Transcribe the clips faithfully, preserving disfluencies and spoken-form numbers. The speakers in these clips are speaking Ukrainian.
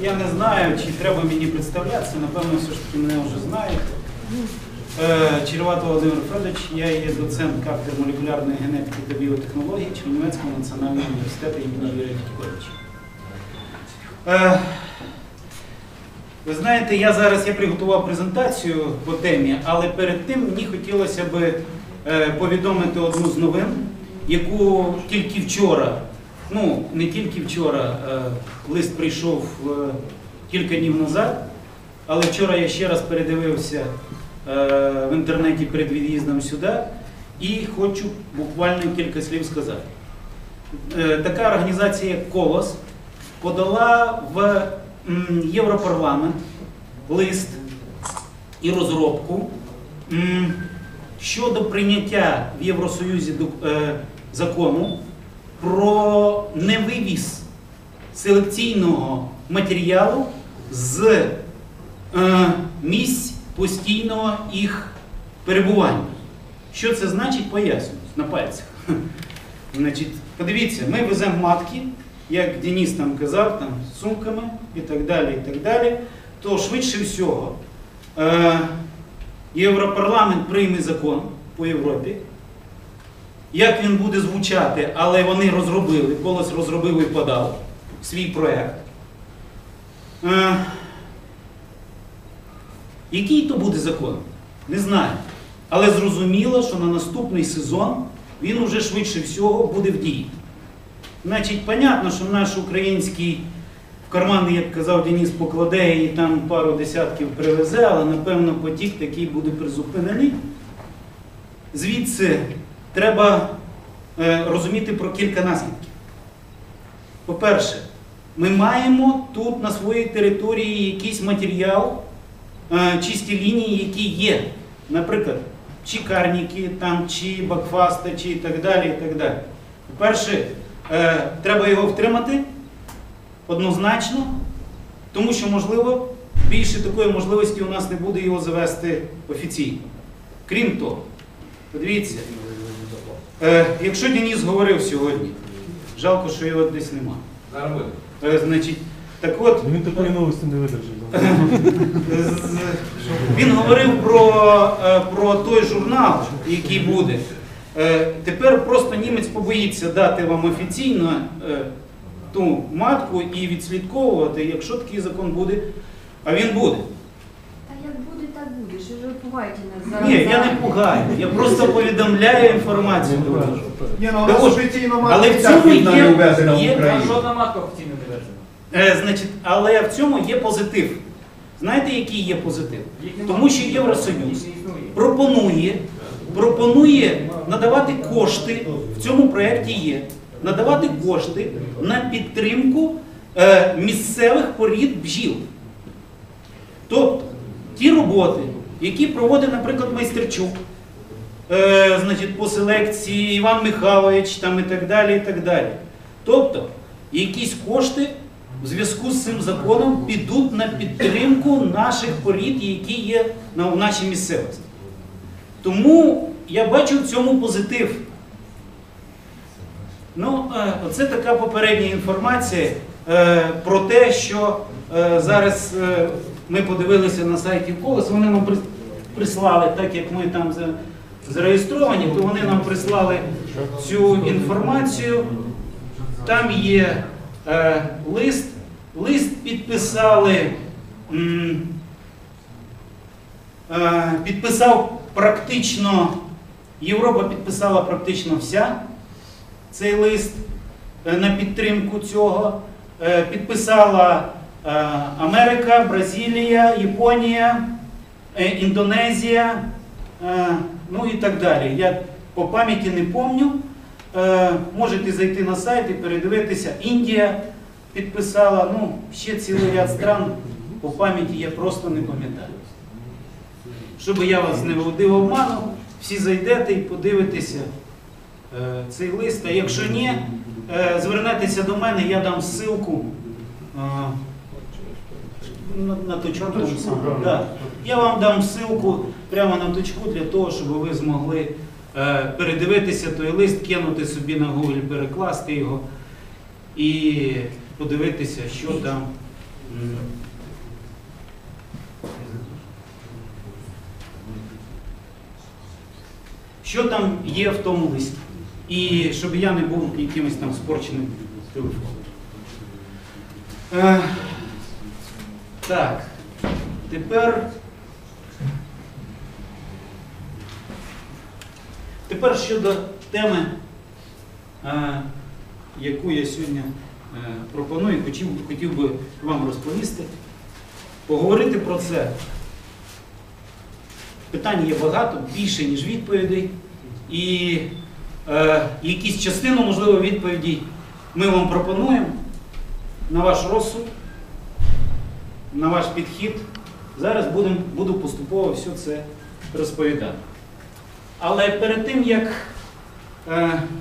Я не знаю, чи треба мені представлятися, напевно, все ж таки мене вже знають. Череватов Володимир Федорович, я є доцент кафедри молекулярної генетики та біотехнологій Чернівецького національного університету імені Юрія Тітьковича. Ви знаєте, я зараз я приготував презентацію по темі, але перед тим мені хотілося б повідомити одну з новин, яку тільки вчора, ну не тільки вчора, лист прийшов кілька днів назад, але вчора я ще раз передивився в інтернеті перед від'їздом сюди і хочу буквально кілька слів сказати. Така організація, як «Колос», подала в Європарламент лист і розробку щодо прийняття в Євросоюзі закону про невивіз селекційного матеріалу з місць постійного їх перебування. Що це значить, поясню на пальцях. Значить, подивіться, ми веземо матки, як Денис там казав, там, з сумками і так далі, і так далі, то швидше всього е Європарламент прийме закон по Європі. Як він буде звучати, але вони розробили, Колос розробив і подав свій проєкт. Е Який то буде закон? Не знаю. Але зрозуміло, що на наступний сезон він уже швидше всього буде в дії. Значить, понятно, що наш український в карман, як казав Денис, покладе і там пару десятків привезе, але, напевно, потік такий буде призупинений. Звідси треба е, розуміти про кілька наслідків. По-перше, ми маємо тут на своїй території якийсь матеріал, е, чисті лінії, які є. Наприклад, чи карніки, там, чи бакфаста, чи і так далі, і так далі. По-перше, е, треба його втримати однозначно, тому що, можливо, більше такої можливості у нас не буде його завести офіційно. Крім того, подивіться, е, якщо Денис говорив сьогодні, жалко, що його десь нема. Е, значить, так от, він такої новості не видержав. Він говорив про, про той журнал, який буде. Тепер просто німець побоїться дати вам офіційно ту матку і відслідковувати, якщо такий закон буде, а він буде. Та як буде, так буде. Що ж ви пугаєте нас зараз? Ні, я не пугаю, я просто повідомляю інформацію. Ні, ну, у нас офіційно матка Але в цьому є, є жодна матка офіційно не ввезена. Е, значить, але в цьому є позитив. Знаєте, який є позитив? Тому що Євросоюз пропонує, пропонує надавати кошти, в цьому проєкті є, надавати кошти на підтримку е, місцевих порід бджіл. Тобто, ті роботи, які проводить, наприклад, Майстерчук, е, значить, по селекції, Іван Михайлович там, і так далі, і так далі. Тобто, якісь кошти в зв'язку з цим законом підуть на підтримку наших порід, які є в нашій місцевості. Тому я бачу в цьому позитив. Ну, це така попередня інформація про те, що зараз ми подивилися на сайті «Колос», вони нам прислали, так як ми там зареєстровані, то вони нам прислали цю інформацію. Там є е, лист, лист підписали, м, е, підписав практично, Європа підписала практично вся цей лист е, на підтримку цього. Е, підписала е, Америка, Бразилія, Японія, е, Індонезія, е, ну і так далі. Я по пам'яті не пам'ятаю. Можете зайти на сайт і передивитися. Індія підписала, ну, ще цілий ряд стран, по пам'яті я просто не пам'ятаю. Щоб я вас не вводив обману, всі зайдете і подивитеся е, цей лист. А якщо ні, е, звернетеся до мене, я дам ссылку е, на, на точку. Да. Я вам дам ссылку прямо на точку для того, щоб ви змогли передивитися той лист, кинути собі на Google, перекласти його і подивитися, що там М. Що там є в тому листі? І щоб я не був якимось там спорченим телефоном. Е, так, тепер, тепер щодо теми, е, яку я сьогодні е, пропоную, хотів, хотів би вам розповісти, поговорити про це. Питань є багато, більше, ніж відповідей. І е, якісь частину, можливо, відповідей ми вам пропонуємо на ваш розсуд, на ваш підхід. Зараз будем, буду поступово все це розповідати. Але перед тим, як е,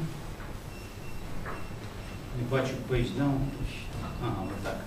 не бачу page down, ага, отак.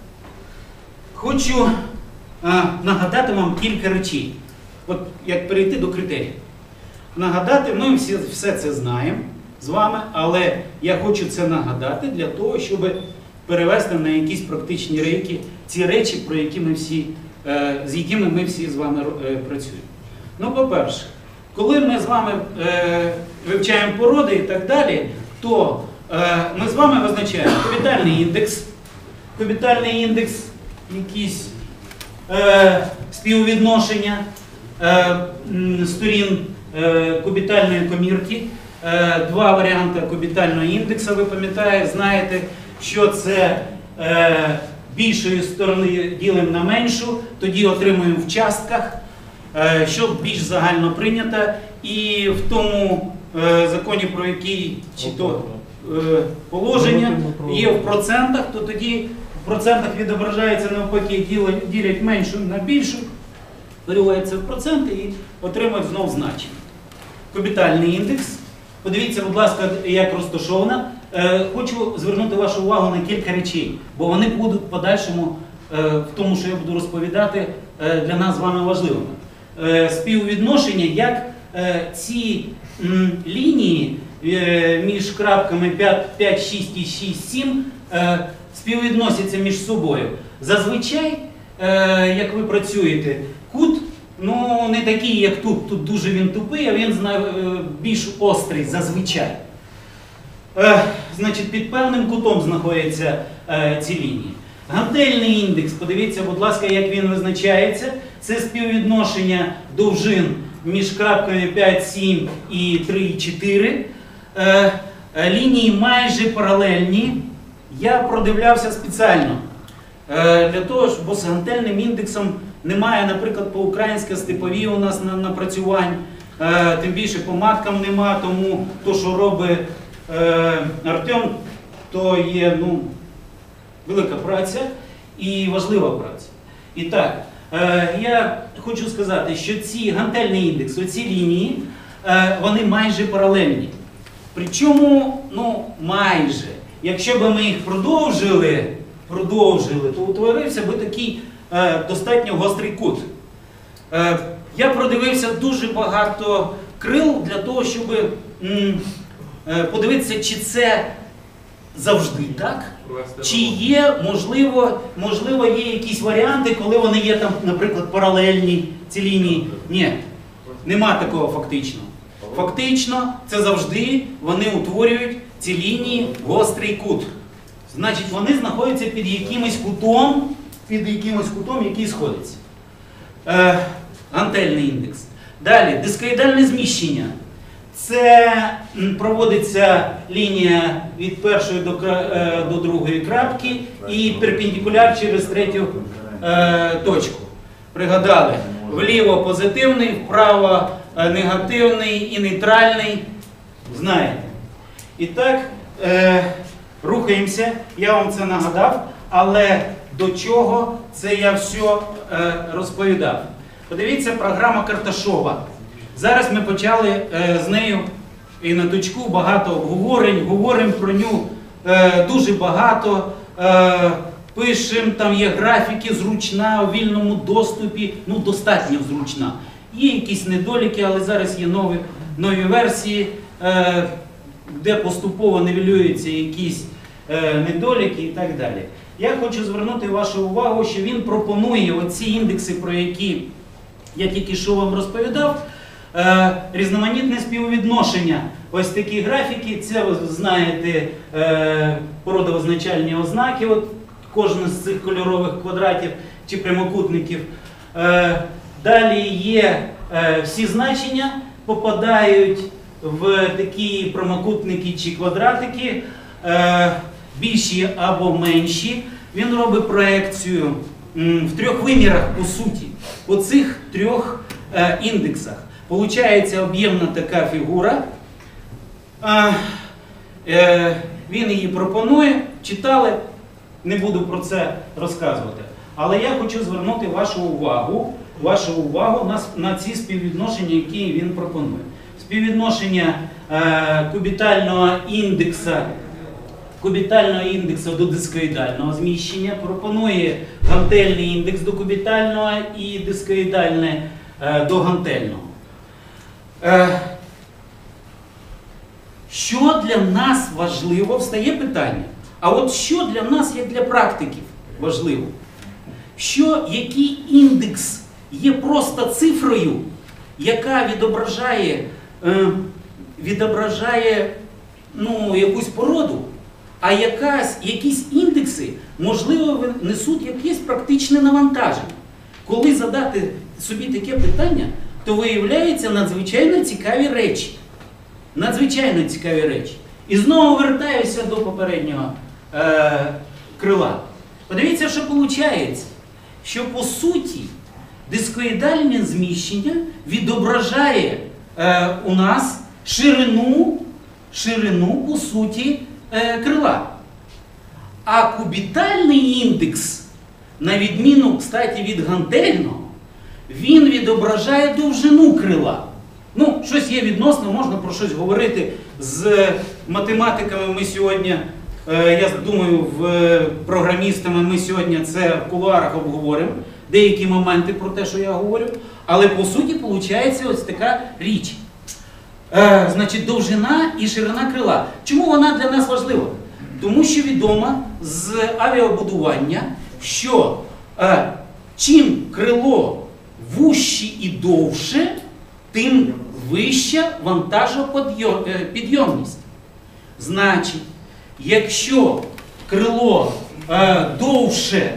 Хочу е, нагадати вам кілька речей. От як перейти до критеріїв. Нагадати, ми всі, все це знаємо з вами, але я хочу це нагадати для того, щоб перевести на якісь практичні рейки ці речі, про які ми всі, е, з якими ми всі з вами е, працюємо. Ну, по-перше, коли ми з вами е, вивчаємо породи і так далі, то е, ми з вами визначаємо кубітальний індекс, кубітальний індекс, якісь е, співвідношення е, сторін е, кубітальної комірки, е, два варіанти кубітального індексу, ви пам'ятаєте, знаєте, що це е, більшої сторони ділимо на меншу, тоді отримуємо в частках, е, що більш загально прийнято, і в тому е, законі, про який чи то е, положення є в процентах, то тоді в процентах відображається навпаки, ділять, ділять меншу на більшу, переводяться в проценти і отримують знову значення. Кубітальний індекс. Подивіться, будь ласка, як розташовано. Е, хочу звернути вашу увагу на кілька речей, бо вони будуть в подальшому, е, в тому, що я буду розповідати, е, для нас з вами важливими. Е, співвідношення, як е, ці м, лінії е, між крапками п'ять, шість і шість, сім е, співвідносяться між собою. Зазвичай, е, як ви працюєте, кут, ну, не такий, як тут, тут дуже він тупий, а він е, більш острий, зазвичай. Е, значить, під певним кутом знаходяться е, ці лінії. Гантельний індекс, подивіться, будь ласка, як він визначається. Це співвідношення довжин між крапками п'ять, сім і три, чотири. Е, е, лінії майже паралельні. Я продивлявся спеціально. Е, для того, бо з гантельним індексом немає, наприклад, по-українськи степові у нас напрацювань, е, тим більше по маткам нема, тому то, що робить е, Артем, то є, ну, велика праця і важлива праця. І так, е, я хочу сказати, що ці гантельний індекс, оці лінії, е, вони майже паралельні. Причому, ну, майже. Якщо б ми їх продовжили, продовжили, то утворився би такий е, достатньо гострий кут. Е, я продивився дуже багато крил для того, щоб м, е, подивитися, чи це завжди так, чи є, можливо, можливо, є якісь варіанти, коли вони є там, наприклад, паралельні ці лінії. Ні, нема такого фактично. Фактично, це завжди вони утворюють ці лінії гострий кут. Значить, вони знаходяться під якимось кутом, під якимось кутом, який сходиться. Е, гантельний індекс. Далі, дискоїдальне зміщення. Це проводиться лінія від першої до, е, до другої крапки і перпендикуляр через третю е, точку. Пригадали, вліво позитивний, вправо е, негативний і нейтральний. Знаєте. І так, е, рухаємося, я вам це нагадав, але до чого це я все е, розповідав. Подивіться, програма Карташова. Зараз ми почали е, з нею і на точку багато обговорень, говоримо про нього е, дуже багато, е, пишемо, там є графіки, зручна, у вільному доступі, ну достатньо зручна. Є якісь недоліки, але зараз є нові, нові версії, е, де поступово нівелюються якісь е, недоліки і так далі. я хочу звернути вашу увагу, що він пропонує оці індекси, про які я тільки що вам розповідав, е, різноманітне співвідношення. Ось такі графіки, це ви знаєте е, породовизначальні ознаки, от кожен з цих кольорових квадратів чи прямокутників. Е, далі є е, всі значення, попадають в такі прямокутники чи квадратики, е, більші або менші. Він робить проекцію м, в трьох вимірах, по суті, по цих трьох е, індексах. Получається об'ємна така фігура. Е, е, він її пропонує, читали, не буду про це розказувати. Але я хочу звернути вашу увагу, вашу увагу на, на ці співвідношення, які він пропонує. Співвідношення е, кубітального індекса, кубітального індексу до дискоїдального зміщення, пропонує гантельний індекс до кубітального і дискоїдальне е, до гантельного. Е, що для нас важливо, встає питання. А от що для нас, як для практиків, важливо? Що який індекс є просто цифрою, яка відображає, е, відображає ну, якусь породу, а якась, якісь індекси, можливо, несуть якесь практичне навантаження. Коли задати собі таке питання, то виявляються надзвичайно цікаві речі. Надзвичайно цікаві речі. І знову вертаюся до попереднього е, крила. Подивіться, що виходить. Що по суті дискоїдальне зміщення відображає е, у нас ширину, ширину по суті, е, крила. А кубітальний індекс, на відміну, кстати, від гантельного, він відображає довжину крила. Ну, щось є відносно, можна про щось говорити з математиками. Ми сьогодні, е, я думаю, в програмістами ми сьогодні це в кулуарах обговоримо, деякі моменти про те, що я говорю. Але по суті, виходить ось така річ. Е, значить, довжина і ширина крила. Чому вона для нас важлива? Тому що відомо з авіабудування, що е, чим крило вужче і довше, тим вища вантажопідйомність. Значить, якщо крило е, довше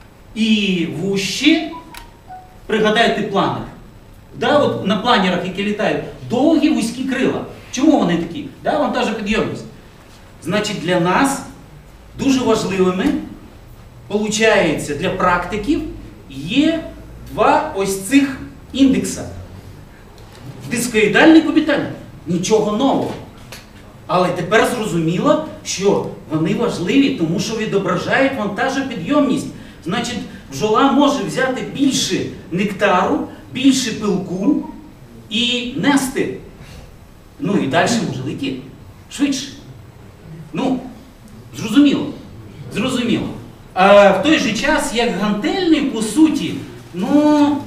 і вужче, пригадайте планер. Да, от на планерах, які літають, довгі вузькі крила. Чому вони такі? Да, вантажопідйомність. Значить, для нас дуже важливими, получається, для практиків, є два ось цих індекса. Дискоїдальний і кубітальний. Нічого нового. Але тепер зрозуміло, що вони важливі, тому що відображають вантажопідйомність. Значить, бджола може взяти більше нектару, більше пилку і нести. Ну і далі може летіти. Швидше. Ну, зрозуміло. Зрозуміло. А в той же час, як гантельний, по суті, ну,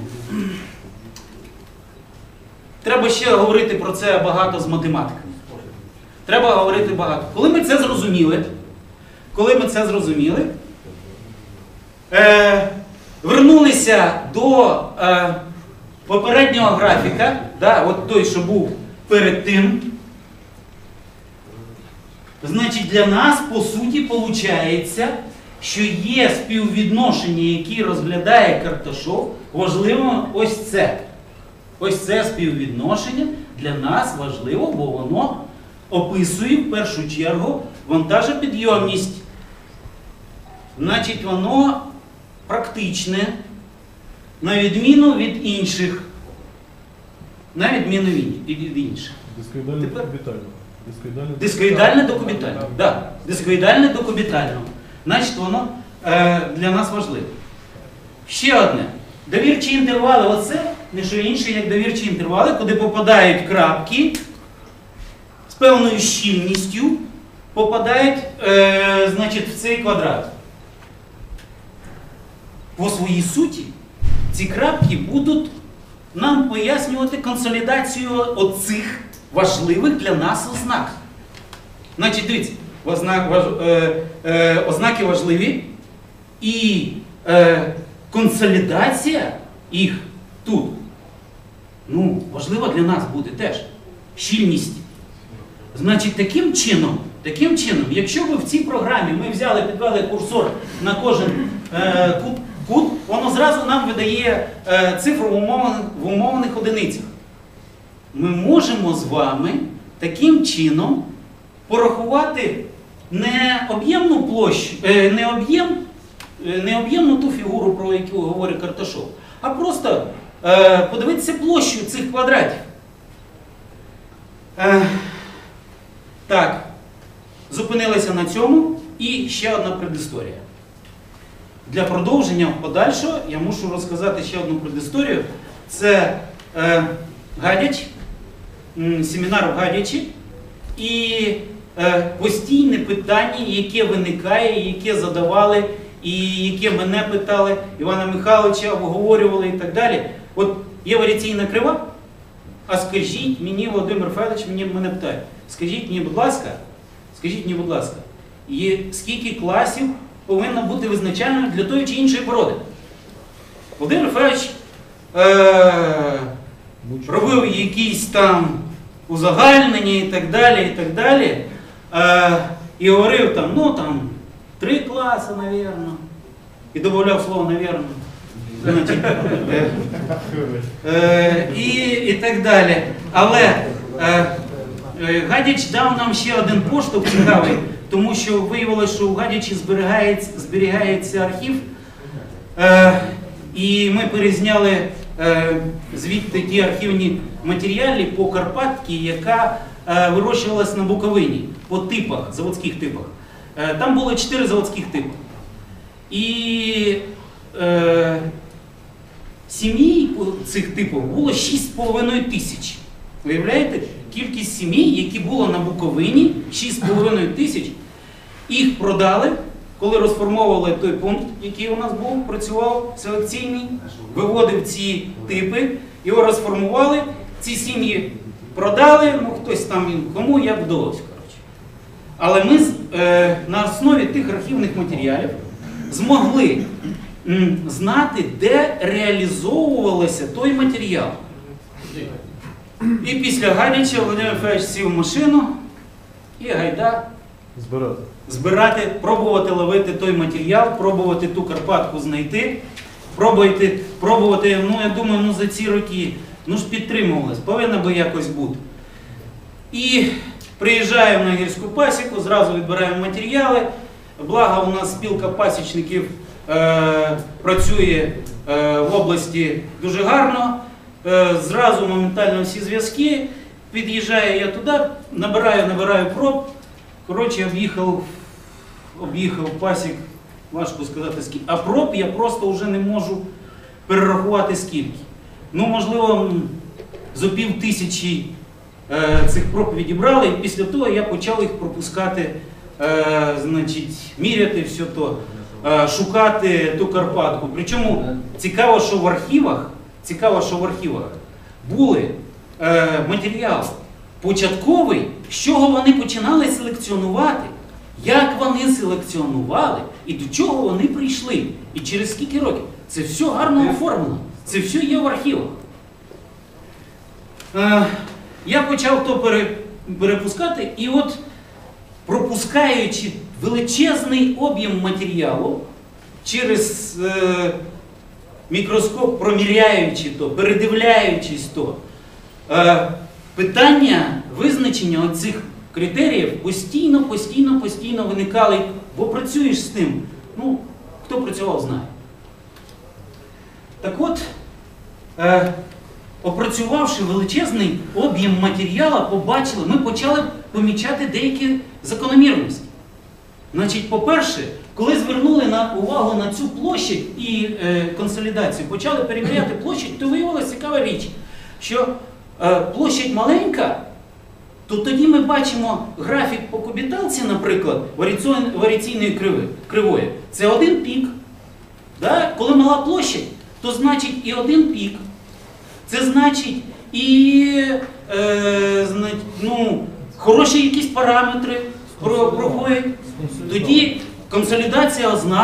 треба ще говорити про це багато з математиками. Треба говорити багато. Коли ми це зрозуміли, коли ми це зрозуміли, е, вернулися до е, попереднього графіка, да, от той, що був перед тим, значить, для нас, по суті, виходить, що є співвідношення, які розглядає Карташов, важливо ось це. Ось це співвідношення для нас важливо, бо воно описує в першу чергу вантажопідйомність. Значить, воно практичне, на відміну від інших. На відміну від інших. Дискоїдальне до кубітального. Дискоїдальне до кубітального. Да. Дискоїдальне до кубітального. Значить, воно е, для нас важливе. Ще одне. Довірчі інтервали, оце не що інше, як довірчі інтервали, куди попадають крапки з певною щільністю, попадають е, значить, в цей квадрат. По своїй суті, ці крапки будуть нам пояснювати консолідацію оцих важливих для нас ознак. Значить, дивіться, ознак, важ, е, е, ознаки важливі, і е, консолідація їх тут, ну, важлива для нас буде теж. Щільність. Значить, таким чином, таким чином, якщо ви в цій програмі ми взяли, підвели курсор на кожен е, кут, кут, воно зразу нам видає е, цифру в умовних, в умовних одиницях. Ми можемо з вами таким чином порахувати не об'ємну площу, е, не об'єм, е, не об'ємну ту фігуру, про яку говорить Карташов, а просто е, подивитися площу цих квадратів. Е, так, зупинилися на цьому. І ще одна предісторія. Для продовження подальшого я мушу розказати ще одну предісторію. Це е, Гадяч, м, семінар в Гадячі і е, постійне питання, яке виникає, яке задавали, і яке мене питали, Івана Михайловича обговорювали і так далі. От є варіаційна крива, а скажіть мені, Володимир Федорович, мені мене питає, скажіть мені, будь ласка, скажіть мені, будь ласка, є скільки класів повинно бути визначальним для тої чи іншої породи? Володимир Федорович е робив якісь там узагальнення і так далі, і так далі, е і говорив там, ну там, три класи, навірно, і додавав слово «навірно». Е, е, і, і так далі. Але е, е, Гадяч дав нам ще один поштовх цікавий, тому що виявилося, що у Гадячі зберігається, зберігається архів, е, і ми перезняли е, звідти ті архівні матеріали по Карпатці, яка е, вирощувалась на Буковині, по типах, заводських типах. Е, там було чотири заводських типи. І е, сімей цих типів було шість з половиною тисяч. Виявляєте? Кількість сімей, які було на Буковині, шість з половиною тисяч. Їх продали, коли розформовували той пункт, який у нас був, працював селекційний, виводив ці типи, його розформували, ці сім'ї продали, ну хтось там, кому як вдалося. Але ми е, на основі тих архівних матеріалів змогли м, знати, де реалізовувався той матеріал. І після Гадяча Володимир Федорович сів в машину і гайда збирати. збирати, пробувати ловити той матеріал, пробувати ту Карпатку знайти, пробувати, пробувати, ну я думаю, ну за ці роки, ну ж підтримувалась, повинна би якось бути. І приїжджаємо на гірську пасіку, зразу відбираємо матеріали, благо у нас спілка пасічників е, працює е, в області дуже гарно. Зразу моментально всі зв'язки, під'їжджаю я туди, набираю, набираю проб, коротше, об'їхав, об'їхав пасік, важко сказати скільки, а проб я просто вже не можу перерахувати скільки. Ну, можливо, зо пів тисячі е, цих проб відібрали, і після того я почав їх пропускати, е, значить, міряти все то, е, шукати ту Карпатку. Причому цікаво, що в архівах, Цікаво, що в архівах були е, матеріали початковий, з чого вони починали селекціонувати, як вони селекціонували і до чого вони прийшли, і через скільки років. Це все гарно оформлено, це все є в архівах. Е, я почав то пере, перепускати, і от пропускаючи величезний об'єм матеріалу через е, мікроскоп, проміряючи то, передивляючись то, е, питання визначення оцих критеріїв постійно, постійно, постійно виникали, бо працюєш з тим. Ну, хто працював, знає. Так от, е, опрацювавши величезний об'єм матеріалу, побачили, ми почали помічати деякі закономірності. Значить, по-перше, коли звернули на увагу на цю площадь і е, консолідацію, почали перевіряти площадь, то виявилася цікава річ, що е, площадь маленька, то тоді ми бачимо графік по кубіталці, наприклад, варіаційної криви, кривої. Це один пік. Да? Коли мала площадь, то значить і один пік. Це значить і е, значить, ну, хороші якісь параметри проходять. Тоді консолідація ознак,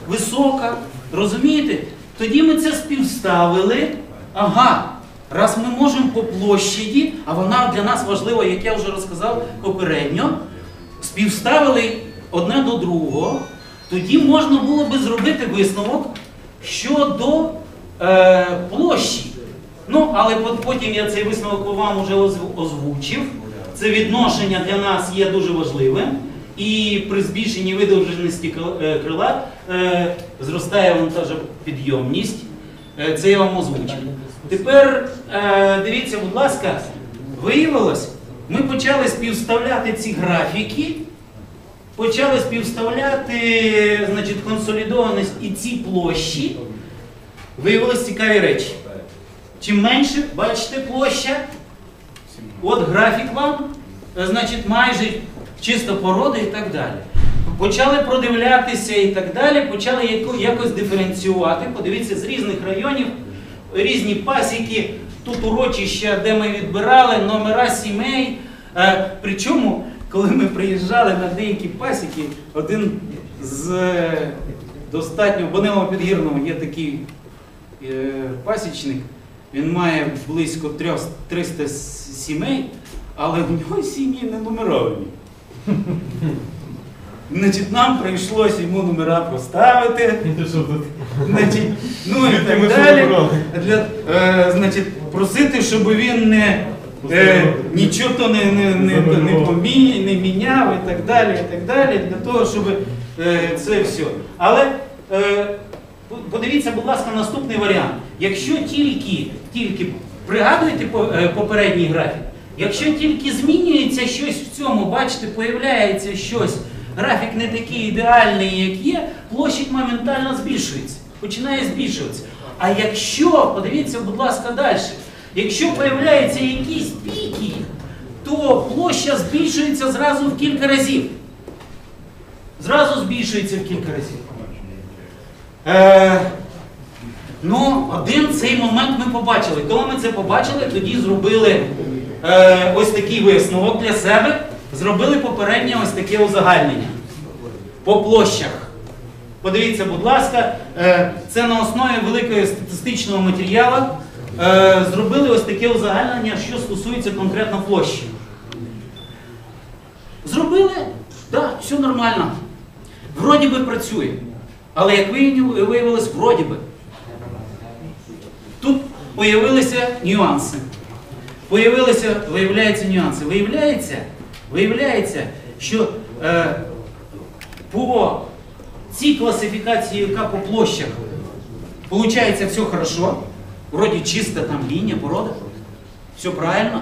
висока, розумієте? Тоді ми це співставили. Ага, раз ми можемо по площаді, а вона для нас важлива, як я вже розказав попередньо, співставили одне до другого, тоді можна було би зробити висновок щодо е, площі. Ну, але потім я цей висновок вам вже озвучив. Це відношення для нас є дуже важливим. І при збільшенні видовженості крила е, зростає вантажопідйомність. Е, це я вам озвучив. Тепер, е, дивіться, будь ласка, виявилось, ми почали співставляти ці графіки, почали співставляти, значить, консолідованість і ці площі. Виявилось цікаві речі. Чим менше, бачите, площа, от графік вам, значить, майже чиста порода і так далі. Почали продивлятися і так далі, почали якось диференціювати. Подивіться, з різних районів, різні пасіки, тут урочища, де ми відбирали, номера сімей. Е, причому, коли ми приїжджали на деякі пасіки, один з е, достатньо, в Бонилово-Підгірному є такий е, пасічник, він має близько триста сімей, але в нього сім'ї не нумеровані. Значить, нам прийшлося йому номера поставити, значить, ну і так далі, для, е, значить, просити, щоб він не, е, нічого то не, не, не, не, помі, не міняв і так далі, і так далі, для того, щоб е, це все. Але е, подивіться, будь ласка, наступний варіант. Якщо тільки, тільки пригадуєте попередній графік, якщо тільки змінюється щось в цьому, бачите, появляється щось, графік не такий ідеальний, як є, площадь моментально збільшується, починає збільшуватися. А якщо, подивіться, будь ласка, далі, якщо появляються якісь піки, то площа збільшується зразу в кілька разів. Зразу збільшується в кілька разів. Е, ну, один цей момент ми побачили. Коли ми це побачили, тоді зробили е, ось такий висновок для себе, зробили попереднє ось таке узагальнення по площах. Подивіться, будь ласка, е, це на основі великого статистичного матеріалу е, зробили ось таке узагальнення, що стосується конкретно площі. Зробили? Так, да, все нормально. Вроді би працює. Але як виявилось, вроді би. Тут появилися нюанси. Появилися, виявляються нюанси. Виявляється, виявляється, що е, по цій класифікації, яка по площах, виходить все хорошо. Вроді чиста там лінія, порода. Все правильно.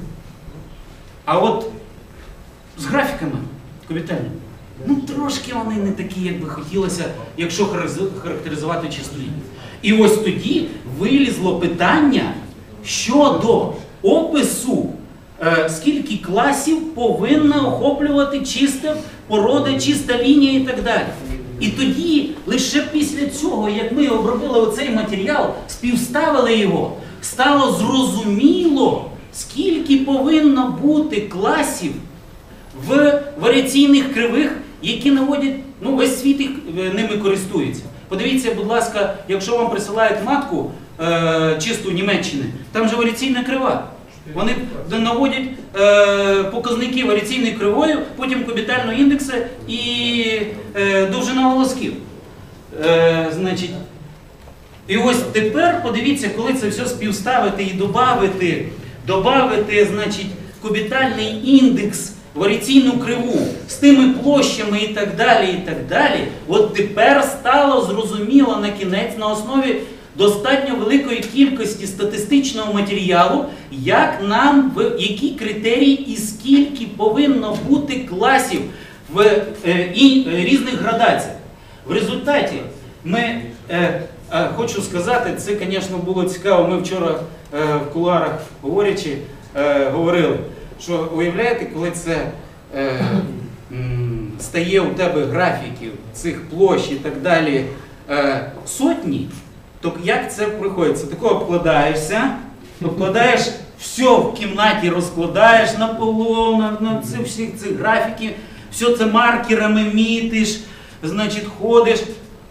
А от з графіками кубітальними, ну трошки вони не такі, як би хотілося, якщо характеризувати чисту лінію. І ось тоді вилізло питання щодо опису, е, скільки класів повинна охоплювати чиста порода, чиста лінія і так далі. І тоді, лише після цього, як ми обробили оцей матеріал, співставили його, стало зрозуміло, скільки повинно бути класів в варіаційних кривих, які наводять, ну весь світ їх, ними користується. Подивіться, будь ласка, якщо вам присилають матку е, чисту Німеччини, там же варіаційна крива. Вони наводять е, показники варіаційною кривою, потім кубітального індексу і е, довжина волосків. Е, значить, і ось тепер, подивіться, коли це все співставити і додати, додати, значить, кубітальний індекс, варіаційну криву з тими площами і так далі, і так далі, от тепер стало зрозуміло на кінець на основі достатньо великої кількості статистичного матеріалу, як нам, в які критерії і скільки повинно бути класів в е, і, е, різних градаціях. В результаті ми, е, е, хочу сказати, це, звісно, було цікаво, ми вчора е, в кулуарах говорячи, е, говорили, що уявляєте, коли це е, м, стає у тебе графіків цих площ і так далі е, сотні, то як це приходиться? Тако обкладаєшся, обкладаєш все в кімнаті, розкладаєш на полу, на, на ці, всі ці графіки, все це маркерами мітиш, значить ходиш,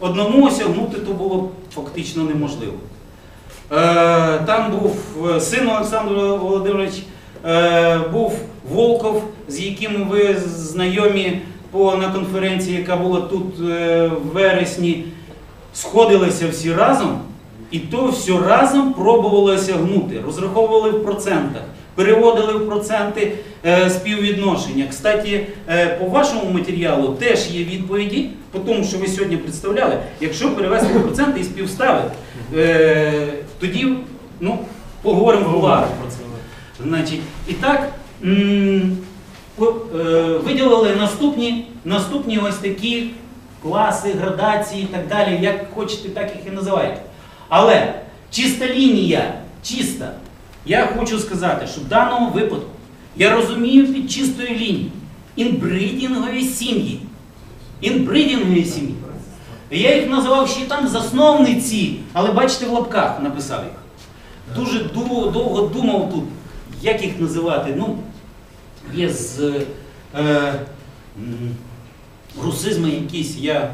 одному осягнути то було фактично неможливо. Е, там був син Олександр Володимирович, е, був Волков, з яким ви знайомі по, на конференції, яка була тут е, в вересні. Сходилися всі разом, і то все разом пробували осягнути, розраховували в процентах, переводили в проценти е, співвідношення. Кстати, е, по вашому матеріалу теж є відповіді, по тому, що ви сьогодні представляли. Якщо перевести в проценти і співставити, е, тоді ну, поговоримо в кулуарах про це. Значить, і так, м, по, е, виділили наступні, наступні ось такі класи, градації і так далі, як хочете, так їх і називайте. Але чиста лінія, чиста, я хочу сказати, що в даному випадку я розумію під чистою лінією інбридінгові сім'ї. Інбридінгові сім'ї. Я їх називав ще там засновниці, але бачите, в лапках написав їх. Дуже довго думав тут, як їх називати. Ну, є з е, русизми якісь, я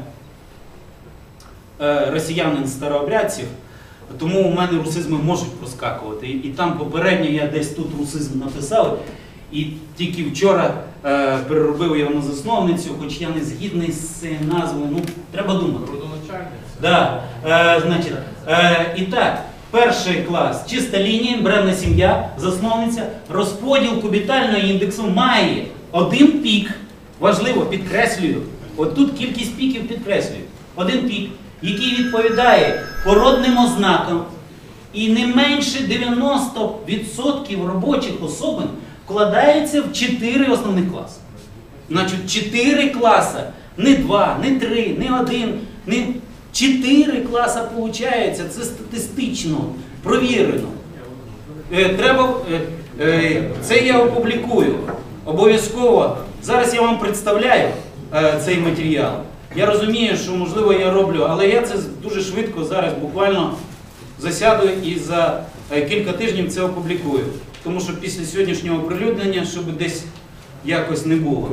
е, росіянин старообрядців, тому у мене русизми можуть проскакувати. І, і там попередньо я десь тут русизм написав, і тільки вчора е, переробив його на засновницю, хоч я не згідний з цією назвою, ну, треба думати. Да. Е, значить, е, і так, перший клас, чиста лінія, бревна сім'я, засновниця, розподіл кубітального індексу має один пік, важливо, підкреслюю, от тут кількість піків підкреслюю, один пік, який відповідає породним ознакам, і не менше дев'яносто відсотків робочих особин вкладається в чотири основних класи. Значить, чотири класи, не два, не три, не один, не чотири класи виходить, це статистично, провірено. Е, треба, е, е, це я опублікую, обов'язково. Зараз я вам представляю е, цей матеріал. Я розумію, що можливо я роблю, але я це дуже швидко зараз буквально засяду і за е, кілька тижнів це опублікую. Тому що після сьогоднішнього оприлюднення, щоб десь якось не було.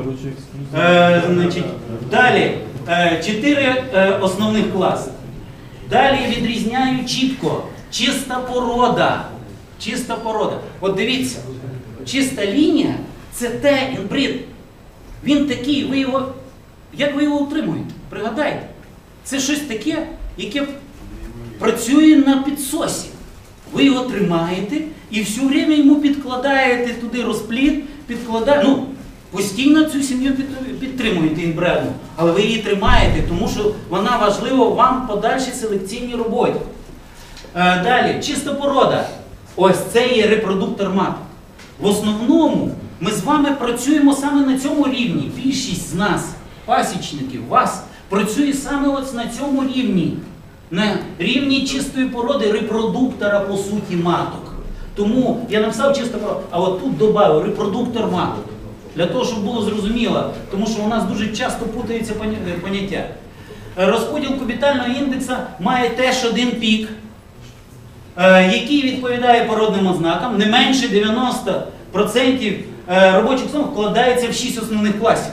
Е, значить, далі, е, чотири е, основних класи. Далі відрізняю чітко. Чиста порода. Чиста порода. От дивіться, чиста лінія – це те інбрид. Він такий, ви його, як ви його утримуєте? Пригадайте. Це щось таке, яке працює на підсосі. Ви його тримаєте і все время йому підкладаєте туди розплід, підкладаєте, ну, постійно цю сім'ю підтримуєте інбредну, але ви її тримаєте, тому що вона важлива вам в подальшій селекційній роботі. Е, далі, чиста порода. Ось це є репродуктор маток. В основному ми з вами працюємо саме на цьому рівні. Більшість з нас, пасічників, вас, працює саме ось на цьому рівні. На рівні чистої породи репродуктора, по суті, маток. Тому я написав чиста порода, а от тут додав репродуктор маток. Для того, щоб було зрозуміло, тому що у нас дуже часто путаються поняття. Розподіл кубітального індекса має теж один пік, який відповідає породним ознакам. Не менше дев'яносто відсотків робочих основ вкладається в шість основних класів.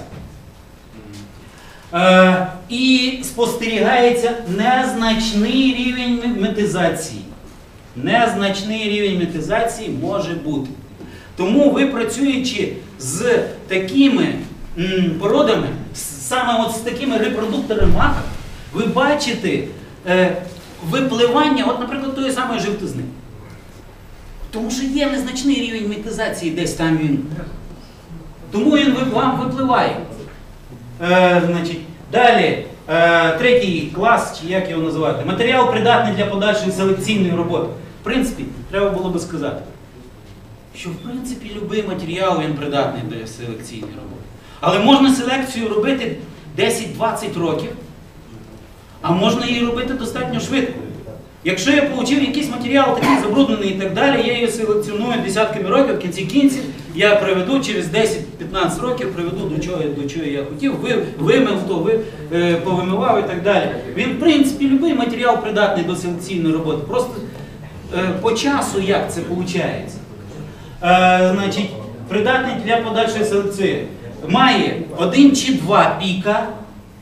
І спостерігається незначний рівень метизації. Незначний рівень метизації може бути. Тому ви, працюючи з такими м, породами, саме от з такими репродукторами маток, ви бачите е, випливання, от, наприклад, тої самої жовтизни. Тому що є незначний рівень метизації, десь там він. Тому він вам випливає. Е, значить, далі, е, третій клас, чи як його називати, матеріал придатний для подальшої селекційної роботи. В принципі, треба було би сказати, що в принципі будь-який матеріал він придатний до селекційної роботи. Але можна селекцію робити десять-двадцять років, а можна її робити достатньо швидко. Якщо я отримав якийсь матеріал такий забруднений і так далі, я її селекціоную десятками років, в кінці кінців я приведу через десять-п'ятнадцять років, приведу до чого, до чого я хотів, ви, вимив то, ви, е, повимивав і так далі. Він, в принципі, будь-який матеріал придатний до селекційної роботи. Просто е, по часу як це виходить. Е, значить, придатний для подальшої селекції. Має один чи два піка,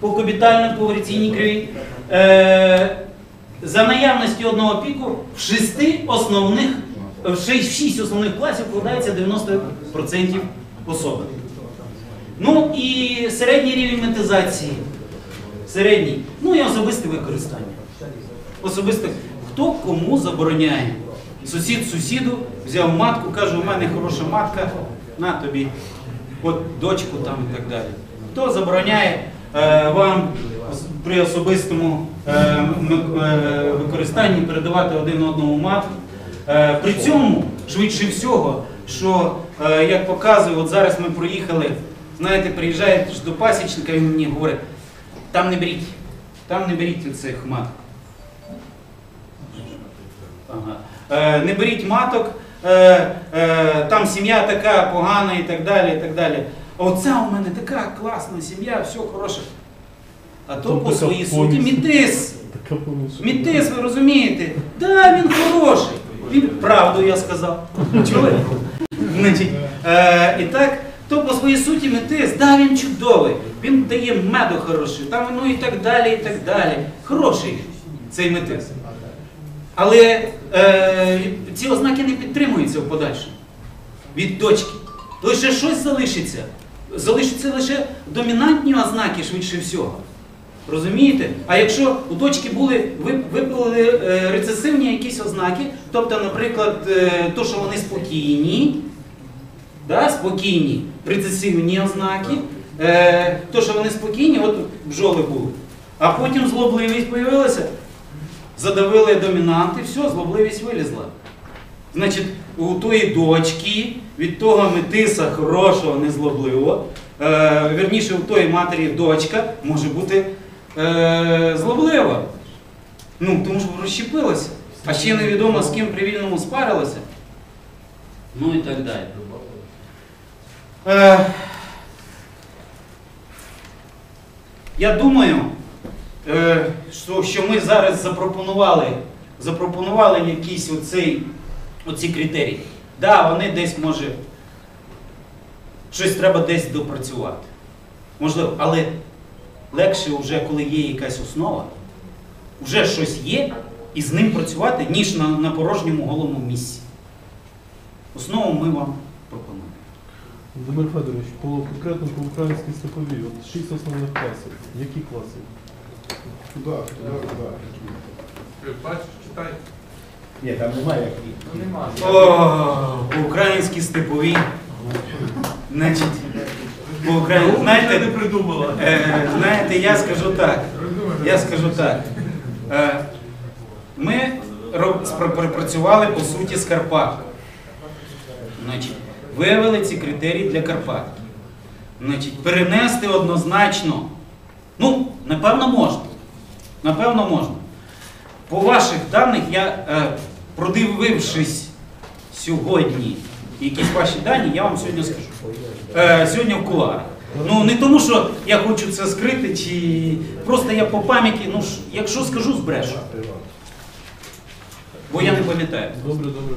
по кубітальній поверційній криві, е, за наявності одного піку в шести основних, в шість, шість основних класів вкладається дев'яносто відсотків особи. Ну і середній рівень метизації, середній, ну і особисте використання. Особисте, хто кому забороняє. Сусід сусіду взяв матку, каже, у мене хороша матка, на тобі, от дочку там і так далі. Хто забороняє е, вам при особистому е, е, використанні передавати один одному матку. Е, при цьому, швидше всього, що, е, як показує, от зараз ми проїхали, знаєте, приїжджає до пасічника, він мені говорить, там не беріть, там не беріть оцих маток. Ага. Е, не беріть маток, е, е, там сім'я така погана і так далі, і так далі. А оця у мене така класна сім'я, все хороше. А то по своїй суті мітис. Мітис, ви розумієте? Да, він хороший. Він правду я сказав. Чули? Значить, е, і так, то по своїй суті мітис, да, він чудовий. Він дає меду хороший, там ну і так далі, і так далі. Хороший цей мітис. Але е, ці ознаки не підтримуються в подальшому від дочки. Лише щось залишиться. Залишаться лише домінантні ознаки, швидше всього. Розумієте? А якщо у дочки були, випали е, рецесивні якісь ознаки, тобто, наприклад, е, то, що вони спокійні, да, спокійні, рецесивні ознаки, е, то, що вони спокійні, от бджоли були. А потім злобливість з'явилася, задавили домінанти, все, злобливість вилізла. Значить, у тої дочки, від того метиса хорошого, незлобливого, е, вірніше, у тої матері дочка може бути е, злоблива. Ну, тому що розщепилася. А ще невідомо, з ким при вільному спарилася. Ну і так далі. Е, я думаю, е, що, що ми зараз запропонували, запропонували якісь оцей оці критерії. Так, да, вони десь, може, щось треба десь допрацювати. Можливо, але легше вже, коли є якась основа, вже щось є, і з ним працювати, ніж на, на порожньому голому місці. Основу ми вам пропонуємо. Володимир Федорович, по конкретно по українській степовій, от шість основних класів. Які класи? Куда? Куда? Куда? Бачиш, читай. Ні, там немає як. О, по українській степовій. Значить, по українській, знаєте, не придумала. Е, знаєте, я скажу так. Я скажу так. Е, ми працювали по суті з Карпат. Значить, виявили ці критерії для Карпат. Значить, перенести однозначно, ну, напевно, можна. Напевно, можна. По ваших даних, я, е, продивившись сьогодні якісь ваші дані, я вам сьогодні скажу. Е, сьогодні в кулуарах. Ну, не тому, що я хочу це скрити, чи просто я по пам'яті, ну, якщо скажу, збрешу. Бо я не пам'ятаю. Добре, добре.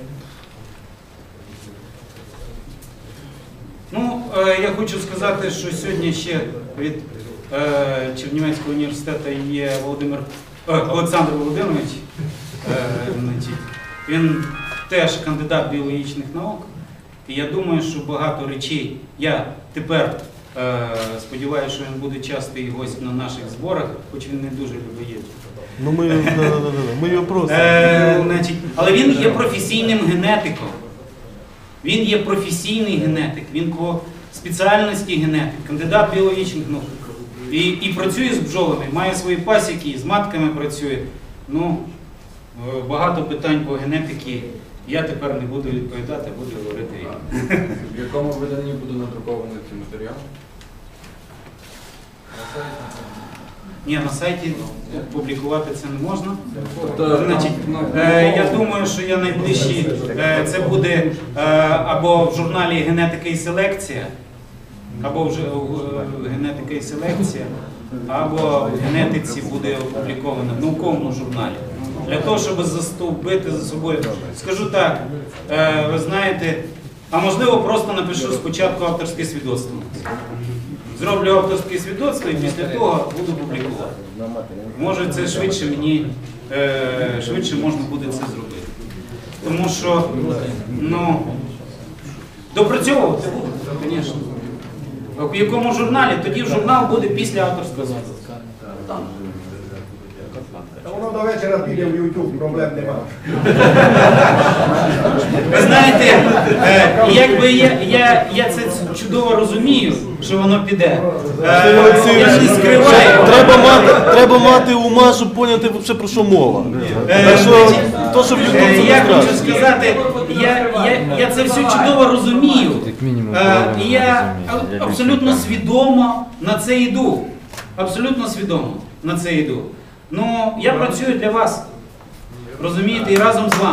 Ну, е, я хочу сказати, що сьогодні ще від е, Чернівецького університету є Володимир, е, Олександр Володимирович. Е, значить, він теж кандидат біологічних наук. І я думаю, що багато речей, я тепер е, сподіваюся, що він буде частий гость на наших зборах, хоч він не дуже любить їздити. Ну ми, да, да, да, да. Ми його просимо. Е, значить, але він є професійним генетиком. Він є професійний генетик, він по спеціальності генетик, кандидат біологічних наук. І, і працює з бджолами, має свої пасіки, з матками працює. Ну, багато питань по генетиці я тепер не буду відповідати, буду говорити я. В якому виданні буде надрукований цей матеріал? Ні, на сайті публікувати це не можна. Тобто, Значить, е, я думаю, що я найближчі, е, це буде е, або в журналі «Генетика і селекція», або вже в «Генетика і селекція», або в генетиці буде опубліковано в науковому журналі. Для того, щоб застовбити за собою. Скажу так, е, ви знаєте, а можливо просто напишу спочатку авторське свідоцтво. зроблю авторське свідоцтво і після того буду публікувати. Може це швидше мені, е, швидше можна буде це зробити. Тому що, ну, допрацьовувати буду, звісно. В якому журналі? Тоді журнал буде після авторського свідоцтва. Та воно до вечора піде в YouTube, проблем нема. Ви знаєте, е, якби я, я, я це чудово розумію, що воно піде. Е, я ж не скриваю. Треба мати, треба мати ума, щоб поняти взагалі, про що мова. Е, Так що, значить, то, що в е, YouTube, це я не хочу страшно. сказати, я, я, я це все чудово розумію. Е, і я а- абсолютно свідомо на це йду. Абсолютно свідомо на це йду. Ну, я працюю для вас. Розумієте, і разом з вами.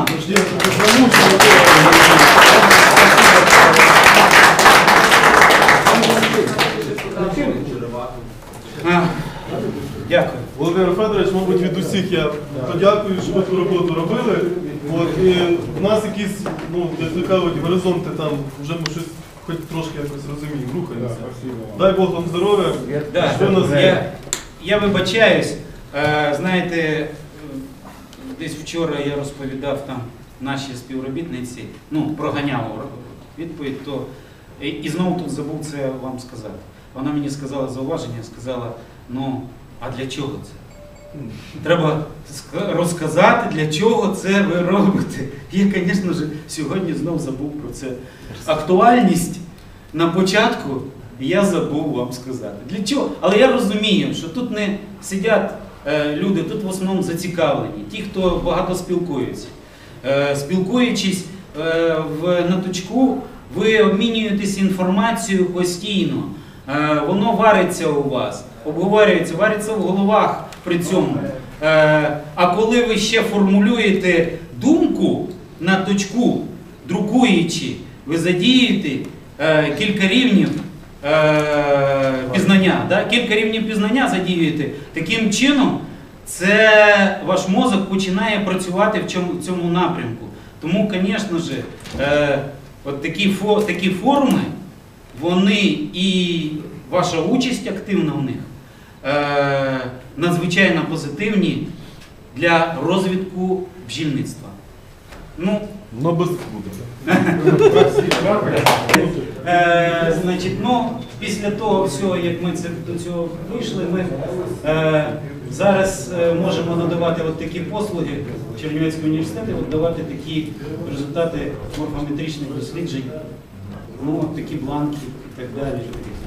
А, Дякую. Володимир Федорович, мабуть, від усіх я подякую, що ви ту роботу робили. От, і в нас якісь, ну, як кажуть, горизонти там, вже ми щось хоч трошки якось розуміємо, рухаємося. Дай Бог вам здоров'я. Да, Що нас я, я вибачаюсь. Е, знаєте, е, десь вчора я розповідав там нашій співробітниці, ну, проганяв відповідь, то і, і знову тут забув це вам сказати. Вона мені сказала зауваження, сказала, ну, а для чого це? Треба ска- розказати, для чого це ви робите. Я, звісно ж, сьогодні знов забув про це. Актуальність на початку я забув вам сказати. Для чого? Але я розумію, що тут не сидять е, люди, тут в основному зацікавлені, ті, хто багато спілкуються. Е, спілкуючись е, в наточку, ви обмінюєтесь інформацією постійно. Е, воно вариться у вас, обговорюється, вариться в головах при цьому. Е, а коли ви ще формулюєте думку на точку, друкуючи, ви задієте е, кілька рівнів е, пізнання, да? кілька рівнів пізнання задіюєте. Таким чином, це ваш мозок починає працювати в цьому, в цьому напрямку. Тому, звісно ж, е, от такі, фо, такі форми, вони і ваша участь активна в них, е, надзвичайно позитивні для розвитку бджільництва. Ну, Ну, без буде. Е, значить, ну, після того всього, як ми це, до цього вийшли, ми е, зараз е, можемо надавати от такі послуги в Чернівецькому університеті, от давати такі результати морфометричних досліджень, ну, от такі бланки і так далі.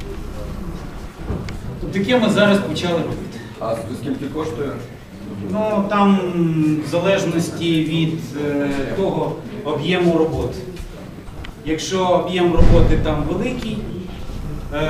Тобто таке ми зараз почали робити. А скільки коштує? Ну, там в залежності від е, того об'єму роботи. Якщо об'єм роботи там великий, е,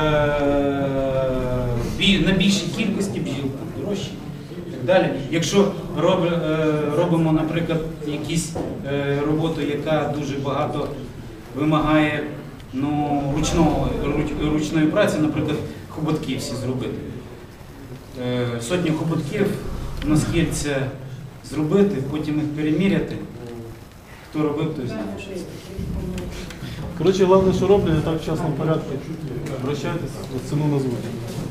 бі- на більшій кількості бджіл там дорожчі і так далі. Якщо роб, е, робимо, наприклад, якісь е, роботу, яка дуже багато вимагає ну, ручного, руч, ручної праці, наприклад, хоботки всі зробити. Е, сотні хоботків на скільця зробити, потім їх переміряти. Хто робив, той знає, що це. Коротше, головне, що роблять, так в частному порядку. Обращайтесь, ціну назвуть.